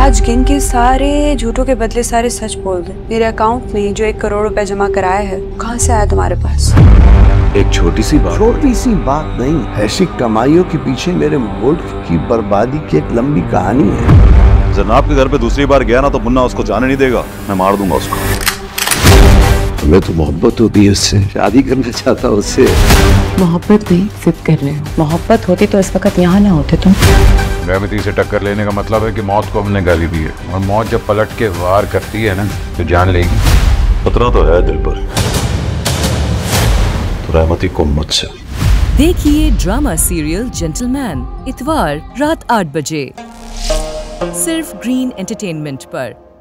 आज गिन के सारे झूठों के बदले सारे सच बोल दे। मेरे अकाउंट में जो 1 करोड़ रुपए जमा कराया है कहाँ से आया तुम्हारे पास? एक छोटी सी बात नहीं, ऐसी कमाइयों के पीछे मेरे मुल्क की बर्बादी की एक लंबी कहानी है। जनाब के घर पे दूसरी बार गया ना तो मुन्ना उसको जाने नहीं देगा, मैं मार दूंगा उसको। हमें तो मोहब्बत होती है उससे, शादी करना चाहता हूँ उससे। मोहब्बत नहीं जिद कर रहे हो। मोहब्बत होती तो इस वक्त यहाँ ना होते तुम। रहमती से टक्कर लेने का मतलब है कि मौत को हमने गाली दी है, और मौत जब पलट के वार करती है ना तो जान लेगी। खतरा तो है दिल पर, तो रहमती को मुझसे। देखिए ड्रामा सीरियल जेंटलमैन इतवार रात 8 बजे सिर्फ ग्रीन एंटरटेनमेंट पर।